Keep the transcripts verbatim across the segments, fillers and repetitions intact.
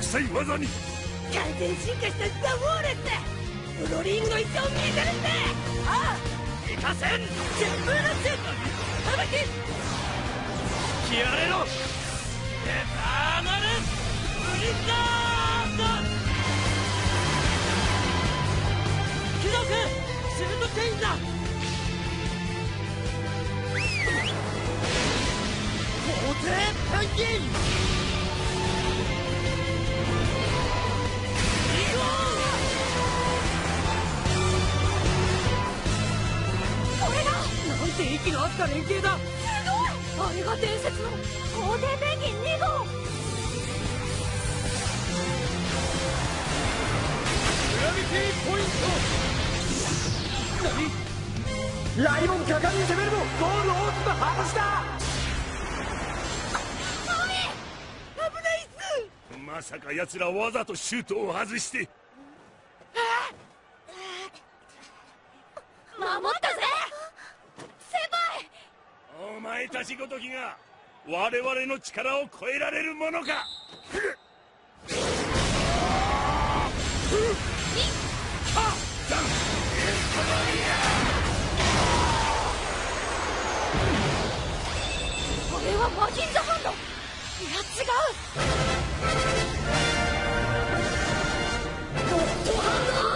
したい技に完全進化したザ・ウォーレってブロリーンの一を見せるって。ああ行かせん旋風のシュートたばき切られろエターナルブリザード貴族シュートチェインだ。皇帝ペンギン息の合った連携だ。すごい。あれが伝説の皇帝ペンギンに号。グラビティポイント。何？ライモン果敢に攻めるもゴールを大きく外した。おい危ないっす。 まさか奴らわざとシュートを外して。 守ったぜ。 お前たちごときが我々の力を超えられるものか。 これはマジンザハンド。いや違う。ゴッドハンド。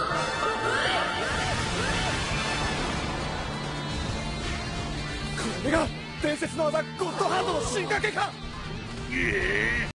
これが伝説の技ゴッドハンドの進化系か。 ええ